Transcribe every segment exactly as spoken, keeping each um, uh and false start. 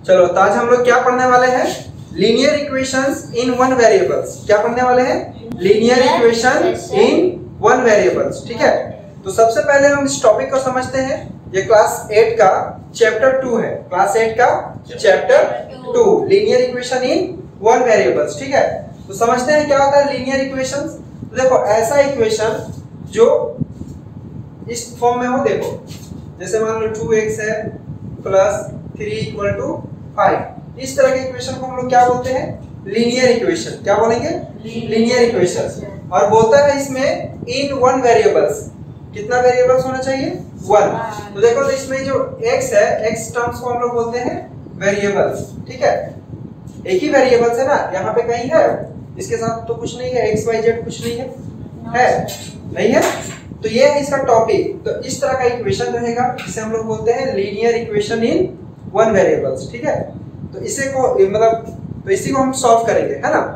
चलो तो आज हम लोग क्या पढ़ने वाले हैं? Linear equations in one variables. क्या पढ़ने वाले हैं? Linear equation in one variables. ठीक है, तो सबसे पहले हम इस टॉपिक को समझते हैं। ये क्लास एट का चैप्टर टू है। क्लास एट का chapter two, linear equation in one variables. ठीक है, तो समझते हैं क्या होता है लीनियर इक्वेशंस। तो देखो, ऐसा इक्वेशन जो इस फॉर्म में हो, देखो जैसे मान लो टू एक्स है plus three equal to five, इस तरह के इक्वेशन को हम लोग क्या बोलते हैं? Linear equation. क्या बोलेंगे? Linear equation. और बोलता है इसमें इन वन वेरिएबल्स। कितना वेरिएबल्स होना चाहिए? वन। तो देखो, तो इसमें जो x है, x टर्म्स को हम लोग बोलते हैं वेरिएबल्स। ठीक है, एक ही वेरिएबल्स है ना, यहाँ पे कहीं है, इसके साथ तो कुछ नहीं है, x y z कुछ नहीं है, है नहीं है। तो ये है इसका टॉपिक। तो इस तरह का इक्वेशन रहेगा, इसे हम लोग बोलते हैं linear equation in one variables. ठीक है, तो इसे को मतलब तो इसी को हम सॉल्व करेंगे, है ना।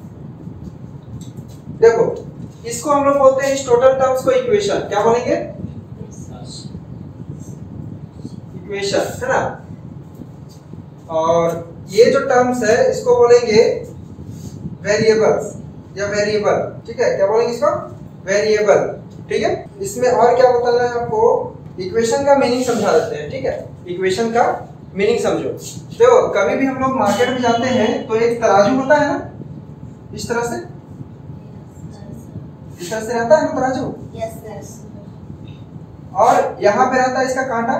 देखो, इसको हम लोग बोलते हैं, इस टोटल टर्म्स को इक्वेशन क्या बोलेंगे? इक्वेशन, है ना। और ये जो टर्म्स है इसको बोलेंगे वेरिएबल्स या वेरिएबल। ठीक है, क्या बोलेंगे इसको? वेरिएबल। ठीक है, इसमें और क्या बताना है आपको? इक्वेशन का मीनिंग समझा देते हैं। ठीक है, इक्वेशन का मीनिंग समझो। देखो, कभी भी हम लोग मार्केट में जाते हैं तो एक तराजू होता है ना, इस तरह से इस तरह से रहता है ना तराजू। yes, yes. और यहाँ पे रहता है इसका कांटा।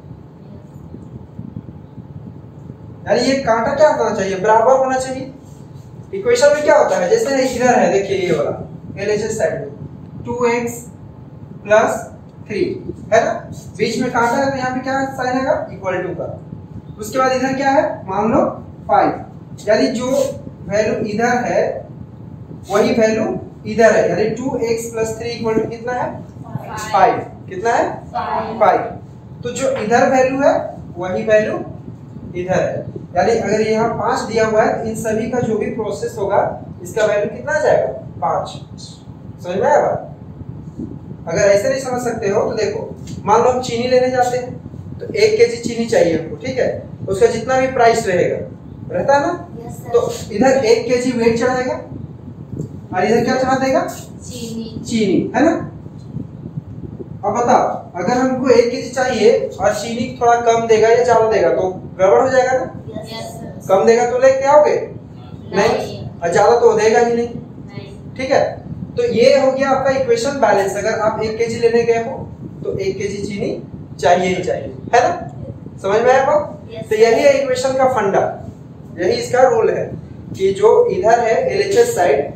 यानी ये कांटा क्या होना चाहिए? बराबर होना चाहिए। इक्वेशन में क्या होता है? जैसे इधर है, देखिए ये वाला एलएचएस साइड में टू एक्स प्लस थ्री है ना, बीच में कांटा है, तो यहाँ पे क्या साइन आएगा? इक्वल टू का। उसके बाद इधर क्या है? मान लो फाइव। यानी जो वैल्यू इधर है वही वैल्यू इधर है, यानी two x plus three equal to कितना है? फाइव। कितना है? फाइव। तो जो इधर वैल्यू है वही वैल्यू इधर है। यानी अगर यहाँ पांच दिया हुआ है, इन सभी का जो भी प्रोसेस होगा इसका वैल्यू कितना आ जाएगा? पांच। समझ में आया बात? अगर ऐसे नहीं समझ सकते हो तो देखो, मान लो हम चीनी लेने जाते हैं तो एक केजी चीनी चाहिए हमको। ठीक है, उसका जितना भी प्राइस रहेगा रहता है ना, yes, तो इधर एक केजी वेट चढ़ाएगा और इधर क्या चढ़ा देगा? चीनी। चीनी, है ना। अब बताओ, अगर हमको एक केजी चाहिए और चीनी थोड़ा कम देगा या ज्यादा देगा तो गड़बड़ हो जाएगा ना। yes, yes. कम देगा तो लेके आओगे? नहीं। और ज्यादा तो देगा ही नहीं। नहीं। ठीक है, तो ये हो गया आपका इक्वेशन बैलेंस। अगर आप एक केजी लेने गए हो तो एक केजी चीनी चाहिए ही चाहिए, है ना। समझ में आया बात? yes, तो यही है इक्वेशन का फंडा, यही इसका रूल है कि जो इधर है एलएचएस साइड,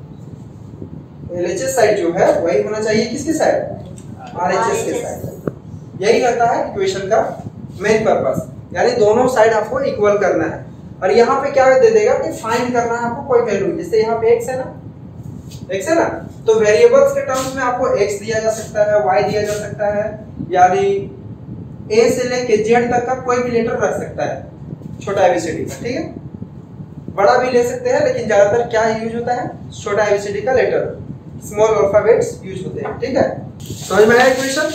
एलएचएस साइड जो है वही होना चाहिए किसकी साइड? आरएचएस के साइड। यही रहता है इक्वेशन का मेन पर्पस, यानी दोनों साइड आपको इक्वल करना है। और यहाँ पे क्या दे देगा कि फाइंड करना है आपको कोई वैल्यू। जैसे यहाँ पे x है ना, x है ना, तो वेरिएबल्स के टर्म्स में आपको x दिया जा सकता है, y दिया जा सकता है, यानी a से लेके z तक का कोई भी लेटर रख सकता है, छोटा एबीसीडी का। ठीक है, बड़ा भी ले सकते हैं, लेकिन ज्यादातर क्या यूज होता है? छोटा एबीसीडी का लेटर, स्मॉल अल्फाबेट्स यूज होते हैं। ठीक है, समझ में आया इक्वेशन?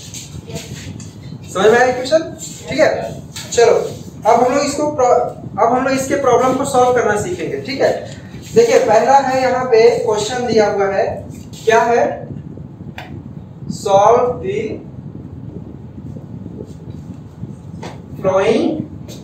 समझ में आया इक्वेशन? ठीक है, चलो अब हम लोग इसको अब हम लोग इसके प्रॉब्लम को सॉल्व करना सीखेंगे। ठीक है, देखिए पहला है, यहाँ पे क्वेश्चन दिया हुआ है, क्या है? सॉल्व द फ्लोइंग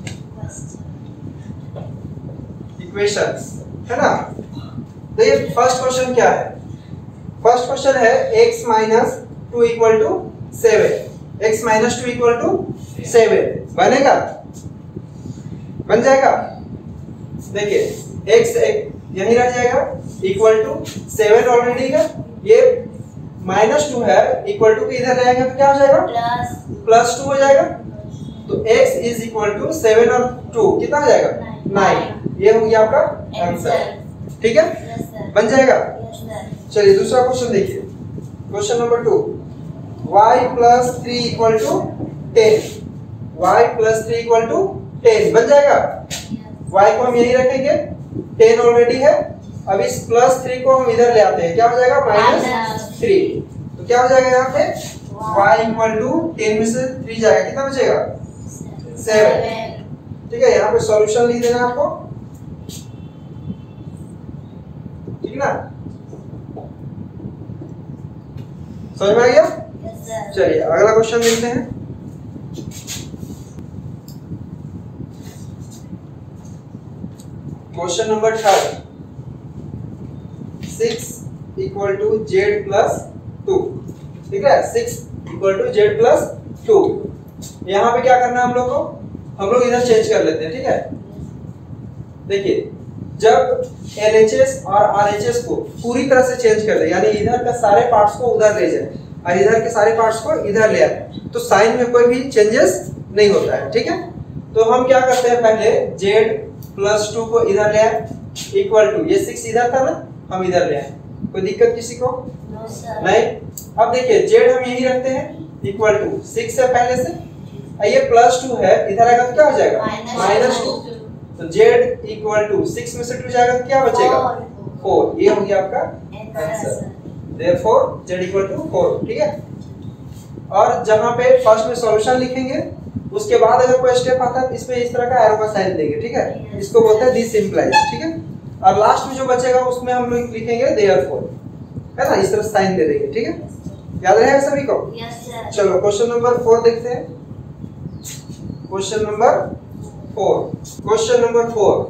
इक्वेशंस, है ना। तो ये फर्स्ट क्वेश्चन क्या है? फर्स्ट क्वेश्चन है x minus two equal to seven. X minus two equal to seven बनेगा? बन जाएगा। देखिए x एक यही रह जाएगा, इक्वल टू सेवन ऑलरेडी है, ये माइनस टू है, इक्वल टू इधर रहेगा तो क्या हो जाएगा? प्लस प्लस टू हो जाएगा। तो x is equal to seven और टू कितना हो जाएगा? नाइन। ये हो गया आपका आंसर। ठीक है, yes, बन जाएगा। yes, चलिए दूसरा क्वेश्चन देखिए, question number two, y plus three equal to ten. y plus three equal to ten बन जाएगा। y को हम यही रखेंगे, टेन ऑलरेडी है। अब इस प्लस थ्री को हम इधर ले आते हैं, क्या हो जाएगा? Minus three. तो क्या हो जाएगा यहाँ पे? y इक्वल टू टेन में से थ्री जाएगा, कितना बचेगा? सेवन। ठीक है, यहाँ पे सॉल्यूशन लिख देना आपको, ठीक ना, समझ में आ गया? Yes, sir. चलिए अगला क्वेश्चन देखते हैं। Question number third, six equal to z plus two, ठीक है, six equal to z plus two. यहाँ पे क्या करना है हम लोग को, हम लोग इधर चेंज कर लेते हैं, ठीक है। देखिए जब एल एच एस और आर एच एस को पूरी तरह से चेंज कर दे, यानी इधर का सारे पार्ट्स को उधर ले जाए और इधर के सारे पार्ट्स को इधर ले आए, तो साइन में कोई भी चेंजेस नहीं होता है, ठीक है। तो हम क्या करते हैं, पहले जेड प्लस टू को इधर ले आए, इक्वल टू, ये सिक्स इधर था ना, हम इधर ले आए, कोई दिक्कत किसी को? No, sir. नहीं। अब देखिए जेड हम यही रखते हैं, इक्वल टू, सिक्स है पहले से, और ये प्लस टू है, इधर आएगा तो क्या हो जाएगा, माइनस टू। तो जेड इक्वल टू सिक्स में से टू जाएगा तो क्या बचेगा, फोर। ये हो गया आपका answer, therefore z equal to four, ठीक है। और जहां पे फर्स्ट में सॉल्यूशन लिखेंगे, उसके बाद अगर कोई स्टेप आता है तो इसमें इस तरह का एरो का साइन देंगे, ठीक है, इसको बोलते हैं दिस इंप्लाइज, ठीक है। और लास्ट में जो बचेगा उसमें हम लोग लिखेंगे देयरफॉर, है ना, इस तरह साइन दे देंगे, ठीक है। याद रहेगा सभी को? Yes, sir. चलो क्वेश्चन नंबर फोर देखते हैं। Question number four, question number four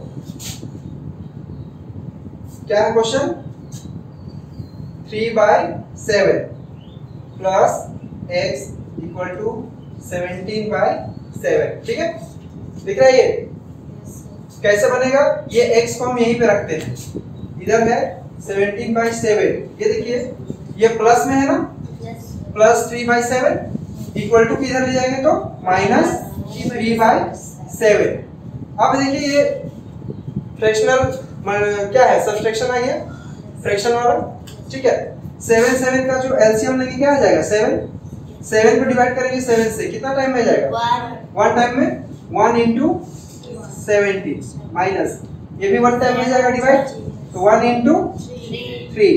क्या है question, three by seven plus x equal to seventeen by seven, ठीक है। दिख रहा है ये Yes, sir. कैसे बनेगा, ये x को हम यहीं पे रखते हैं, इधर है सेवनटीन बाई सेवन, ये देखिए ये प्लस में है ना, Yes, sir. Plus three by seven equal to किधर ले जाएंगे तो माइनस थ्री बाई सेवन। अब देखिए ये फ्रैक्शनल क्या है, सब्सट्रैक्शन आ गया फ्रैक्शन वाला, ठीक है। सेवन सेवन का जो एलसीएम लेंगे क्या आ जाएगा, सेवन, सेवन को डिवाइड करेंगे सेवन से, कितना टाइम में जाएगा, One. वन टाइम में, वन इंटू सेवेंटी माइनस, ये भी वन टाइम में जाएगा डिवाइड, तो one into Three. Three,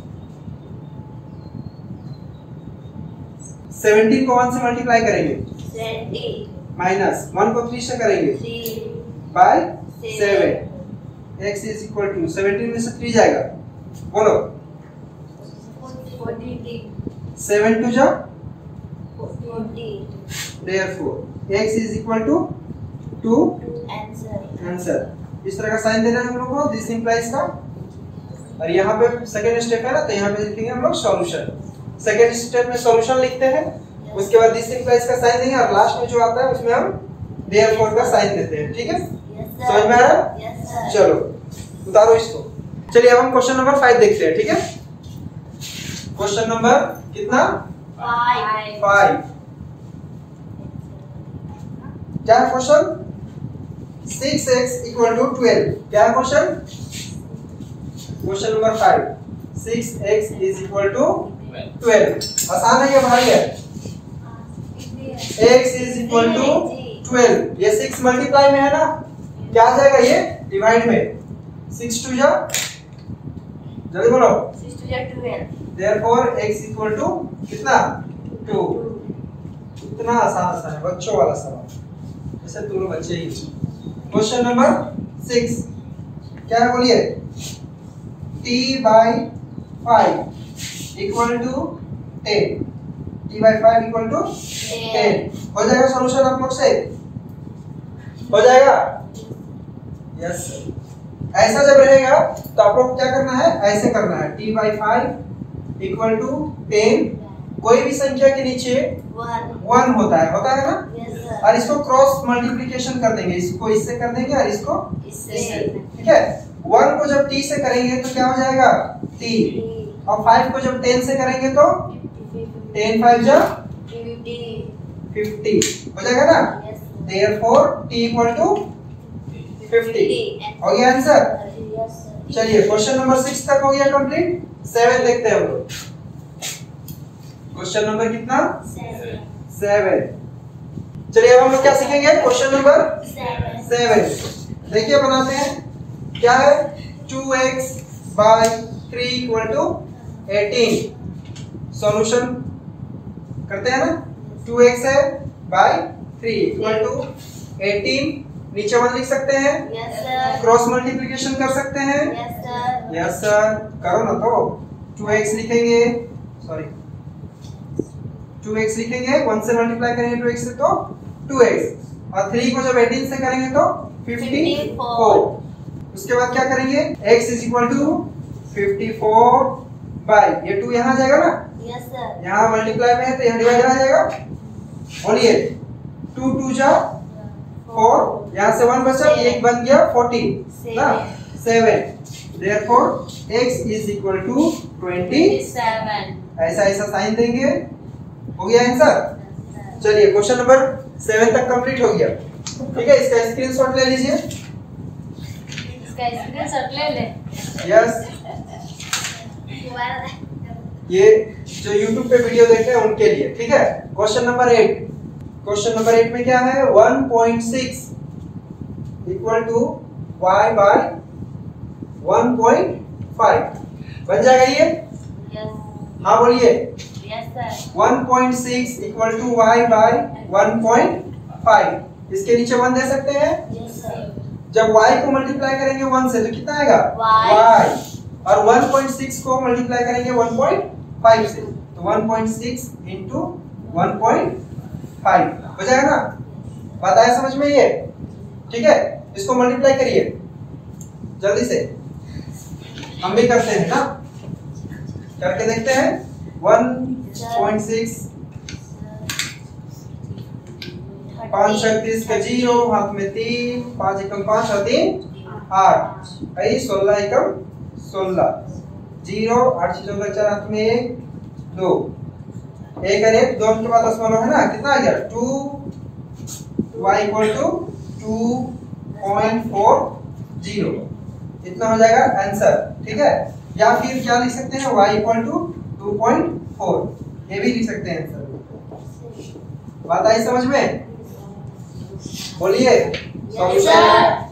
seventeen को वन से मल्टीप्लाई करेंगे, Twenty. माइनस वन को थ्री से करेंगे, Three. By seven, x is equal to seventeen में से थ्री जाएगा, बोलो Forty. सेवन टू जा, Forty. Therefore x is equal to two, Answer. Answer. इस तरह का साइन देना है हम लोग को, दिस इंप्लाइज का। और यहाँ पे सेकंड स्टेप है ना, तो यहाँ पे लिखेंगे हम लोग सॉल्यूशन। सेकंड स्टेप में सॉल्यूशन लिखते हैं, उसके बाद दिस इंप्लाइज का साइन देंगे और लास्ट में जो आता है उसमें हम देयरफॉर का साइन देते हैं, ठीक है। Yes, sir. समझ में आ रहा है? Yes, sir. चलो उतारो इसको। चलिए अब हम क्वेश्चन नंबर फाइव देखते हैं, ठीक है। क्वेश्चन नंबर कितना, Five. फाइव। क्या है question, six x equal to twelve, क्या है question, question number five, six x is equal to twelve. आसान है ये, भारी है, x is equal to twelve, ये सिक्स मल्टीप्लाई में है ना, क्या आ जाएगा ये डिवाइड में, सिक्स टू जा, जल्दी बोलो, Six to the twelve. Therefore x equal to कितना, टू। इतना आसान आसान है, बच्चों वाला सवाल, जैसे तुम लोग बच्चे ही। क्वेश्चन नंबर सिक्स क्या है बोलिए, t by five equal to ten, t by five equal to ten. हो जाएगा सॉल्यूशन आप लोग से, हो जाएगा, यस सर। ऐसा जब रहेगा तो आप लोग क्या करना है, ऐसे करना है, t by five equal to ten, कोई भी संख्या के नीचे One. वन होता है, होता है ना, Yes, sir. और इसको क्रॉस मल्टीप्लिकेशन कर देंगे, इसको इससे कर देंगे और इसको इससे इससे, ठीक है। वन को जब t से करेंगे तो क्या हो जाएगा, t, और फाइव को जब टेन से करेंगे तो टेन फाइव जा Fifty. फिफ्टी, हो जाएगा ना, Yes, sir. Therefore t equal to fifty. हो गया आंसर। Yes, sir. चलिए क्वेश्चन नंबर सिक्स तक हो गया कंप्लीट, सेवन देखते हैं हम लोग। क्वेश्चन नंबर कितना, Seven. सेवन। चलिए अब हम लोग क्या सीखेंगे, क्वेश्चन नंबर Seven. सेवन। देखिए बनाते हैं, क्या है, two x by three equal to eighteen. Solution करते हैं ना, टू एक्स है by three equal to eighteen नीचे वन लिख सकते हैं? Yes sir. क्रॉस मल्टीप्लिकेशन कर सकते हैं? Yes sir. Yes sir. करो ना तो। टू एक्स लिखेंगे, सॉरी टू एक्स लिखेंगे, वन से मल्टीप्लाई करेंगे टू एक्स से तो टू एक्स, और थ्री को जब एटीन से करेंगे तो फिफ्टी फोर। उसके बाद क्या करेंगे? x is equal to fifty four by, ये टू यहाँ जाएगा ना? Yes sir. यहाँ मल्टीप्लाई में है तो यहाँ डिवाइड आ जाएगा। बोलिए, टू टू जा फोर, यहाँ से वन बचा, एक बन गया फोर्टीन ना, seven. Therefore x is equal to twenty Seven. ऐसा ऐसा साइन देंगे। हो गया आंसर? चलिए क्वेश्चन नंबर सेवन तक कंप्लीट हो गया। ठीक है, इसका स्क्रीनशॉट ले लीजिए। इसका स्क्रीनशॉट ले ले। यस, ये जो YouTube पे वीडियो देख रहे हैं उनके लिए। ठीक है, question number eight. Question number eight में क्या है? One point six equal to y by one point five बन जाएगा ये? Yes. हाँ बोलिए। Yes sir. One point six equal to y by one point five, इसके नीचे वन दे सकते हैं? Yes sir. जब y को मल्टीप्लाई करेंगे वन से तो कितना आएगा? Y. y। और वन पॉइंट सिक्स को मल्टीप्लाई करेंगे वन पॉइंट फाइव से तो one point six into one point five हो जाएगा ना? बात आया समझ में ये? ठीक है, इसको मल्टीप्लाई करिए जल्दी से, हम भी करते हैं ना, करके देखते हैं। वन पॉइंट सिक्स, पाँच छत्तीस का जीरो, हाथ में तीन, पाँच एकम पाँच और तीन आठ, आई सोलह एकम सोलह, जीरो आठ से चौदह चार, हाथ में एक दो, एक और एक दो के बाद दशमलव है ना, कितना आ गया? Two y equal to two point four zero, इतना हो जाएगा आंसर। ठीक है, या फिर क्या लिख सकते हैं? y equal to two point four, ये भी लिख सकते हैं आंसर। बात आई समझ में? बोलिए सॉल्यूशन।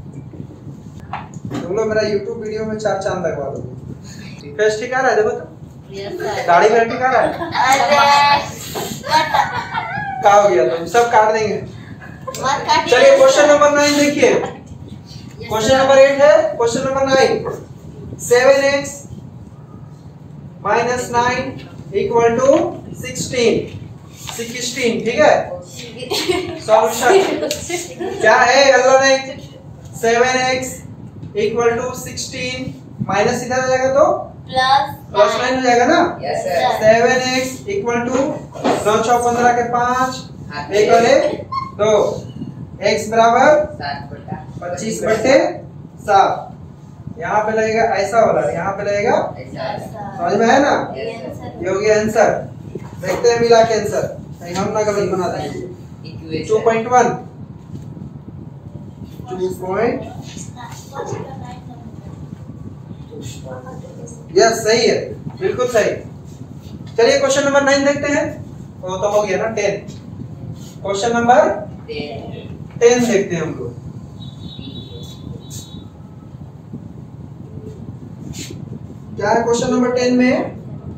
तुम लोग मेरा YouTube वीडियो में चार चांद लगवा दोगे। फेस ठीक आ रहा है? देखो तो Yes sir. दाढ़ी में ठीक आ रहा है? अरे क्या हो गया? तुम सब काट देंगे। मत काटिए। चलिए क्वेश्चन नंबर नाइन देखिए। क्वेश्चन नंबर एट है, question number nine. Seven x minus nine equal to sixteen, sixteen. ठीक है, सॉल्यूशन क्या है? अल्लाह ने seven x equal to sixteen, minus इधर आ जाएगा तो प्लस प्लस नाइन हो जाएगा ना? Yes, sir. Seven x equal to नौ छः पंद्रह के पाँच, एक और एक दो, x बराबर पच्चीस बटे सात। यहाँ पे लगेगा ऐसा वाला, यहाँ पे लगेगा, समझ में है ना? ये हो गया आंसर। देखते हैं मिला के आंसर, कहीं हम ना गलत बना देंगे। Two point one, two point, yes सही है, बिल्कुल सही। चलिए क्वेश्चन नंबर नाइन देखते हैं। वो तो हो गया ना टेन। क्वेश्चन नंबर टेन देखते हैं हम लोग। क्या है क्वेश्चन नंबर टेन में?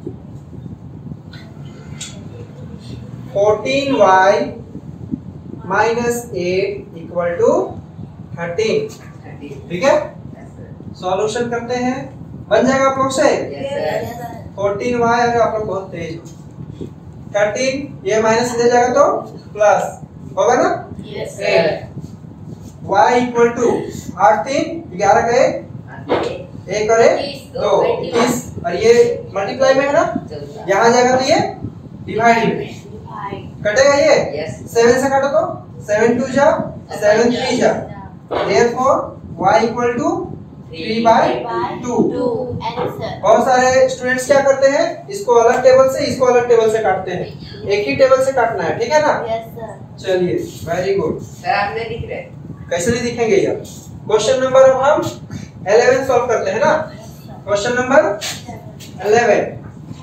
Fourteen y minus eight equal to thirteen. ठीक है, सॉल्यूशन करते हैं। बन जाएगा आप लोग से? फोर्टीन वाई, अगर आप लोग बहुत तेज हो, थर्टीन ये माइनस इधर जाएगा तो प्लस होगा ना? Yes, eight y equal to आठ तीन ग्यारह का एक, एक और एक दो, इक्कीस, और ये मल्टीप्लाई में है ना, यहाँ जाएगा तो ये डिवाइड में कटेगा। ये सेवन से काटो तो सेवन टू जा, सेवन थ्री जा, therefore y equal to three by two. बहुत सारे स्टूडेंट्स क्या करते हैं, इसको अलग टेबल से इसको अलग टेबल से काटते हैं, एक ही टेबल से काटना है। ठीक है ना? Yes, sir. चलिए वेरी गुड। सर आप नहीं दिख रहे? कैसे नहीं दिखेंगे यार? क्वेश्चन नंबर अब हम इलेवन सॉल्व करते हैं ना। क्वेश्चन नंबर इलेवन,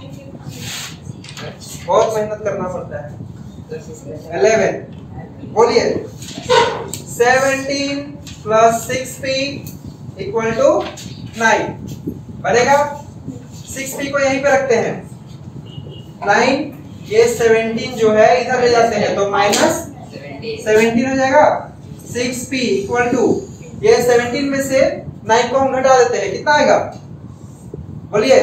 बहुत मेहनत करना पड़ता है। इलेवन बोलिए। Seventeen plus six p equal to nine बनेगा। सिक्स पी को यहीं पे रखते हैं, नाइन ये सेवनटीन जो है इधर ले जाते हैं तो माइनस सेवनटीन हो जाएगा। सिक्स पी इक्वल टू, ये सेवनटीन में से नाइन को हम घटा देते हैं, कितना आएगा बोलिए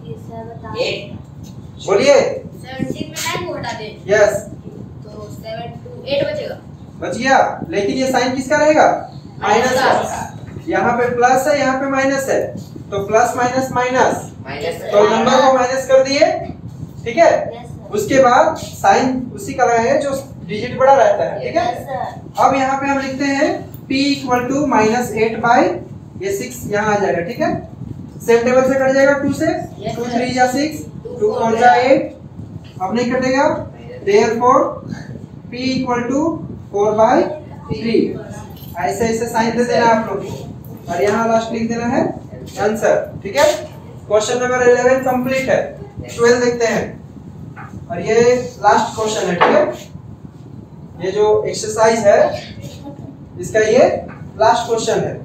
बोलिए। सेवनटीन में नाइन को हटा दें यस तो सेवन टू एट बचेगा। बच गया, लेकिन ये साइन किसका रहेगा, माइनस का। यहाँ पे प्लस है, यहाँ पे माइनस है, तो प्लस माइनस माइनस, तो नंबर को माइनस कर दिए, ठीक है। Yes sir. उसके बाद साइन उसी का लगाएंगे जो डिजिट बड़ा रहता है, ठीक है। Yes sir. अब यहाँ पे हम लिखते हैं p equal to minus eight by ये सिक्स यहाँ आ जाएगा, ठीक है। सेम टेबल से कट जाएगा टू से, Yes, टू sir. थ्री जा सिक्स, टू फोर जा एट, अब नहीं कटेगा, therefore p equal to four by three. ऐसे ऐसे साइन दे देना आप लोग को, और यहाँ लास्ट लिख देना है आंसर, ठीक है। क्वेश्चन नंबर इलेवन कंप्लीट है। ट्वेल्व देखते हैं, और ये लास्ट क्वेश्चन है, ठीक है। ये जो एक्सरसाइज है इसका ये लास्ट क्वेश्चन है।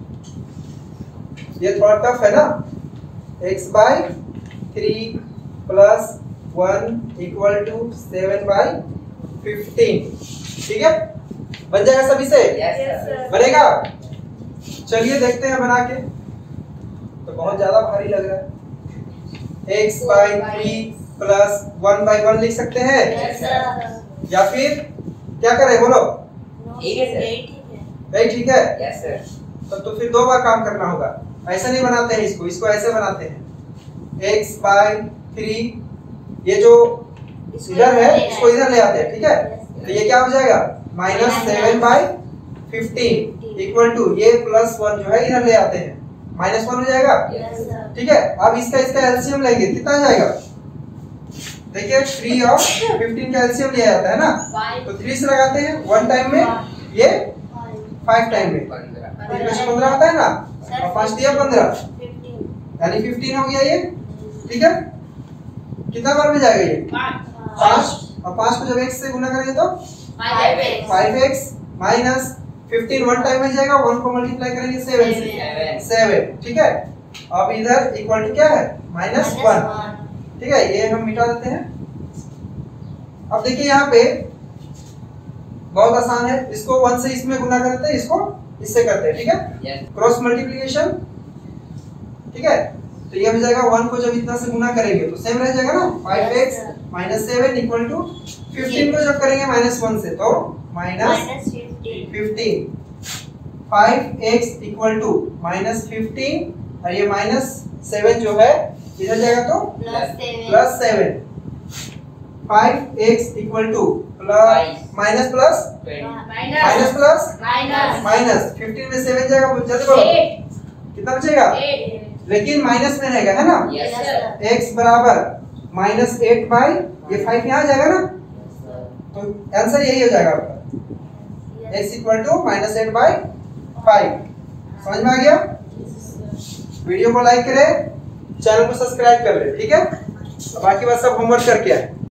ये थोड़ा टफ है ना। x by three plus one equal to seven by fifteen, ठीक है। बन जाएगा सभी से? बनेगा? चलिए देखते हैं बना के। तो बहुत ज्यादा भारी लग रहा है। x by three plus one by one लिख सकते हैं, यस सर। या फिर क्या करें बोलो? ठीक है सर। नहीं ठीक है, यस सर। तो, तो फिर दो बार काम करना होगा। ऐसे नहीं बनाते हैं इसको, इसको ऐसे बनाते हैं। x बाई थ्री, ये जो इधर है इसको इधर ले आते हैं, ठीक है। तो ये क्या हो जाएगा, minus seven by fifteen equal to ये प्लस वन जो है इधर ले आते हैं, माइनस वन हो जाएगा, यस सर। ठीक है। अब इसका इसका एलसीएम लेंगे, कितना आ जाएगा? देखिए थ्री और फिफ्टीन का एलसीएम लिया जाता है ना, तो थ्री से लगाते हैं वन टाइम में, ये फाइव टाइम में, तीन में से पंद्रह आता है ना, और पांच दिया पंद्रह, यानी फिफ्टीन हो गया ये, ठीक है। कितना बार में जाएगा ये? पांच, और पांच को जब एक्स से गुना करेंगे तो five x minus fifteen one time में जाएगा, वन को मल्टीप्लाई करेंगे सेवन से, सेवन, ठीक है। अब इधर इक्वल टू क्या है, माइनस वन, ठीक है। ये हम मिटा देते हैं। अब देखिए यहाँ पे बहुत आसान है, इसको वन से इसमें गुना करते हैं, इसको इससे करते हैं, ठीक है। क्रॉस मल्टीप्लिकेशन, ठीक है। तो ये हो जाएगा वन को जब इतना से गुना करेंगे तो सेम रह जाएगा ना, five x minus seven equal to fifteen को जब करेंगे माइनस वन से तो minus fifteen, five x equal to minus fifteen, और ये माइनस सेवन जो है इधर जाएगा तो plus seven, five x equal to plus minus plus minus plus minus fifteen में सेवन जाएगा, जल्दी बोलो कितना बचेगा, लेकिन माइनस में रहेगा, है ना। Yes sir. x बराबर माइनस एट बाई ये फाइव यहाँ आ जाएगा ना, तो आंसर यही हो जाएगा आपका, x equal to minus eight by five. समझ में आ गया? वीडियो को लाइक करें, चैनल को सब्सक्राइब कर ले, ठीक है। बाकी बात सब होमवर्क करके आए।